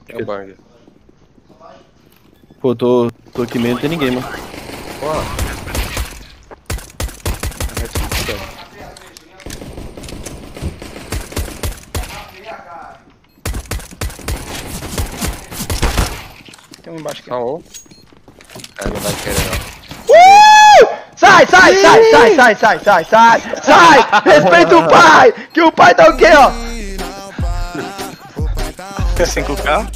Tem um bang. Pô, tô aqui meio, não tem ninguém, mano. Porra. Tem um embaixo aqui. Não vai querer não. Sai! Respeita o pai! Que o pai tá o quê, ó? 5K?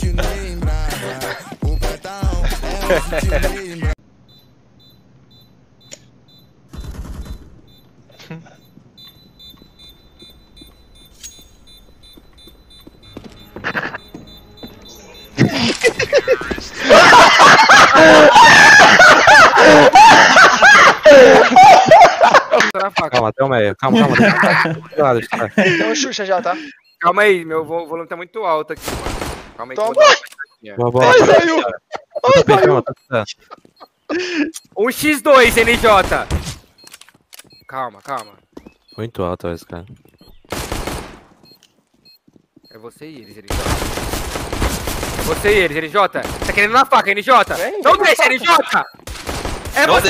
Calma, tem um meio. Calma. Tem um Xuxa já, tá? Calma aí, meu volume tá muito alto aqui, mano. Calma aí. Toma. Boa. Ai, saiu! Um X2, NJ. Calma. Muito alto esse cara. É você e eles, NJ. É você e eles, NJ. Tá querendo na faca, NJ? Não deixa, NJ! É você!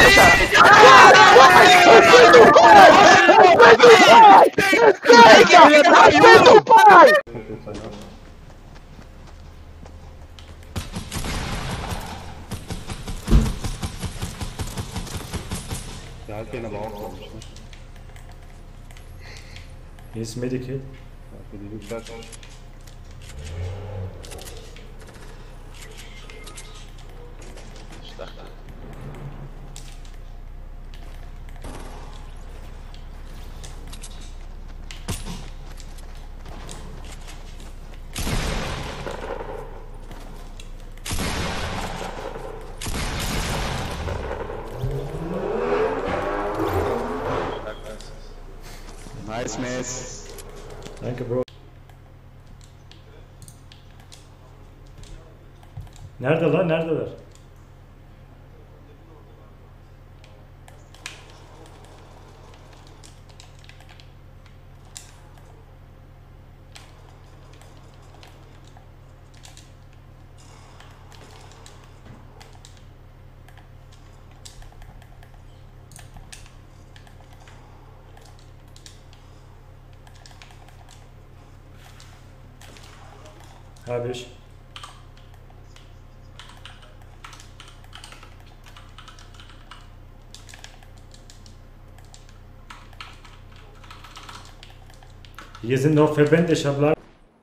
Respeita o pai! He's medikit. Nice, miss. Thank you, bro. Neredeler? H5. Hier sind noch Verbände, ich habe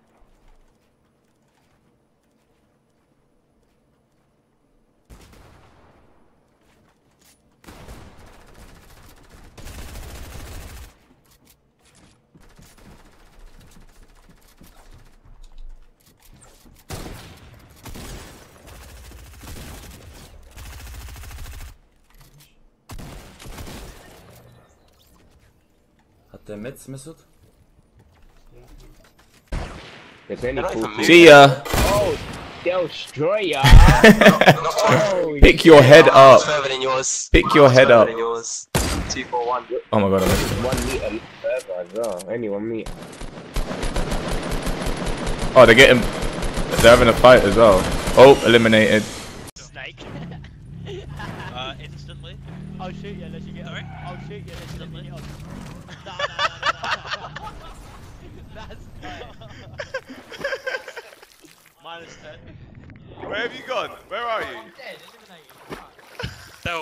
Hat der Metz Mesut? See ya. Pick your head up. Pick your head up. Oh my god, I missed it. 1 meter further as well. Only 1 meter. Oh, they're getting. They're having a fight as well. Oh, eliminated. Snake. Instantly. I'll shoot you unless you get. Sorry? I'll shoot you unless you let me get on. No. That's minus 10. Where have you gone? Where are you? I'm dead. Eliminated. So.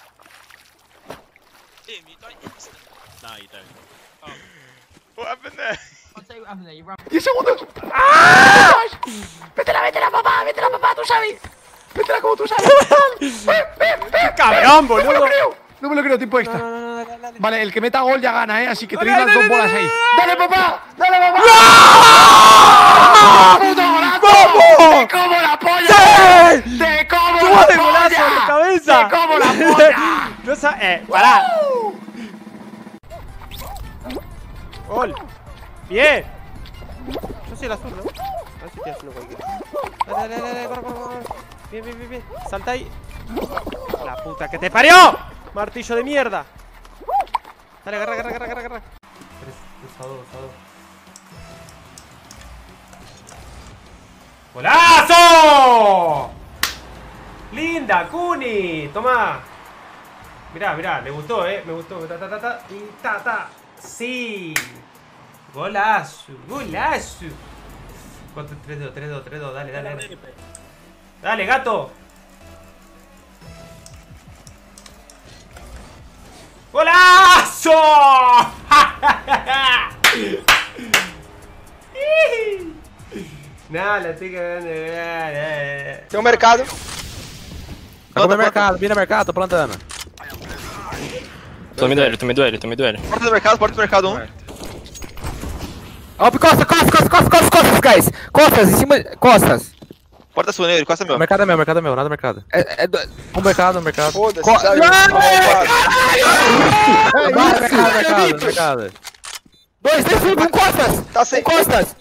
Tim, you don't instant. No, you don't. Oh. What happened there? I'll tell you what happened there. You run. 10 segundos. ¡Ah! Métela, papá, tú sabes. Métela como tú sabes. ¡Cabrón, boludo! No me lo creo, tiempo extra. Vale, el que meta gol ya gana, así que tenéis las 2 bolas ahí. ¡Dale, papá! ¡Puto golazo! ¡Te como la polla! ¡Te como la polla! cabeza! ¡Te como la polla! No pará. Gol. Bien. Yo soy el azul, ¿no? A ver si estoy haciendo cualquiera. Dale, corre. Bien. Salta ahí. La puta que te parió. Martillo de mierda. Dale, agarra. 3 a 2. ¡Golazo! linda, Kuni! Tomá. Mirá, mirá, me gustó, me gustó. Ta, ta, ta, ta. Y ta, ta. Sí. Golazo, golazo. 3-2, 3-2, 3-2. Dale, dale, dale. Dale, gato. ¡Golazo! Nada, la estoy cagando. Tem um mercado. Tá comendo mercado, vira mercado, tô plantando. Tô me duelo, tô me duelo, tô me duelo. Porta do mercado 1. Ó, costas, guys! Costas, em cima. Costas! Porta sua nele, costa meu. Mercado é meu, nada mercado. Um mercado. Foda-se, Mercado. 2, 3, 1, costas! Tá sem. Costas!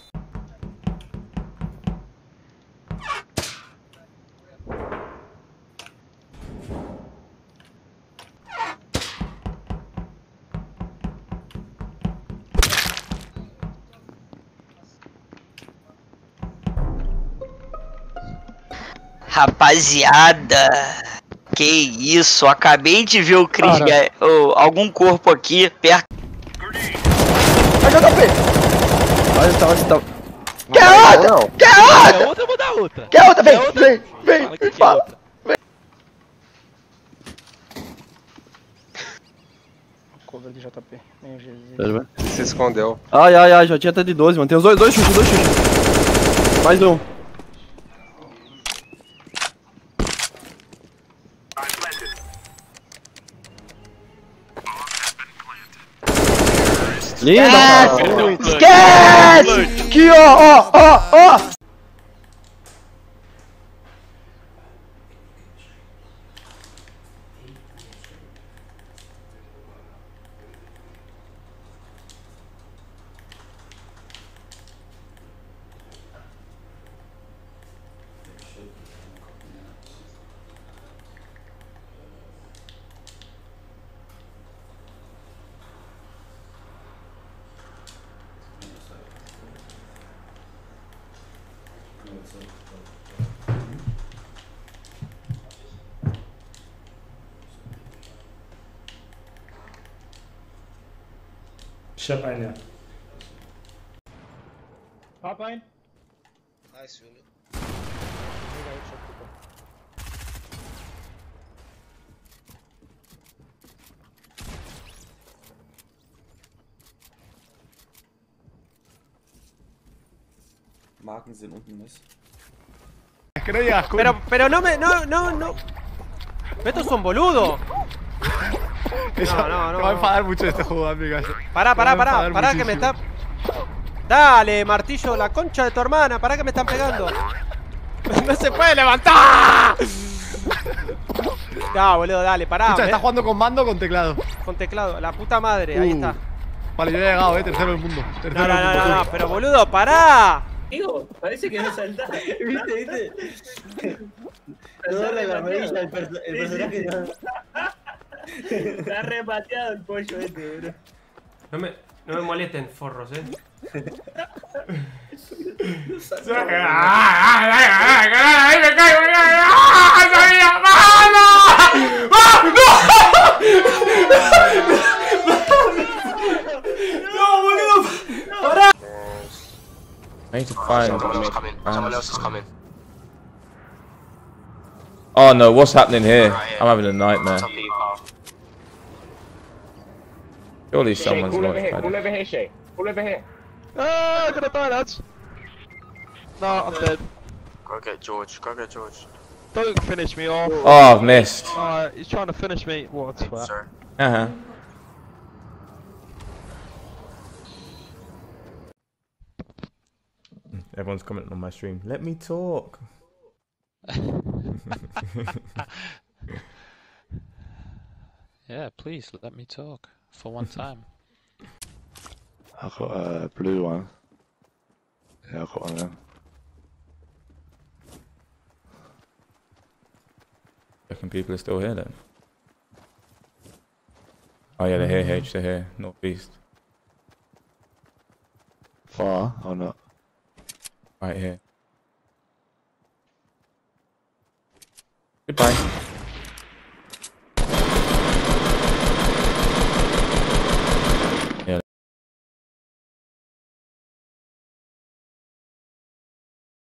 Rapaziada, que isso, acabei de ver o Chris, algum corpo aqui perto. Olha, tá. Quer outra? Quer outra, eu vou dar outra. Quer outra? Vem, fala. Cover de JP, meu Jesus. Ele se escondeu. Ai, já tinha até de 12, mano. Tem os dois chutes. Mais um. Linda! Esquece! Aqui, ó! Ich hab eine. Hab ein. Nice, Julio. Marken sind unten, Miss. Pero no me. No. Estos son boludos. No. Me va a enfadar mucho este juego, amigas. Pará, que me está. Dale, martillo, la concha de tu hermana. Pará que me están pegando. No se puede levantar. No, boludo, dale, pará. Escucha, ¿estás jugando con mando o con teclado? Con teclado, la puta madre, ahí está. Vale, yo he llegado, tercero del mundo. No, pero boludo, pará. Digo, parece que no salta. ¿Viste? Toda la amarilla, el personaje. Está repateado el pollo este, bro. No me molesten, forros, I need to find. Someone else is coming. Oh no, what's happening here? I'm having a nightmare. Surely someone's not. Pull over here, Shay. Pull over here. Ah, I'm gonna die, lads. No, I'm dead. Go get George. Don't finish me off. Oh, I've missed. He's trying to finish me. What a twat. Uh-huh. Everyone's commenting on my stream. Let me talk. Yeah, please let me talk for one time. I've got a blue one. Yeah, I've got one of them. Reckon people are still here then? Oh yeah, they're here, H, they're here. Northeast. Far or not? Right here. Goodbye.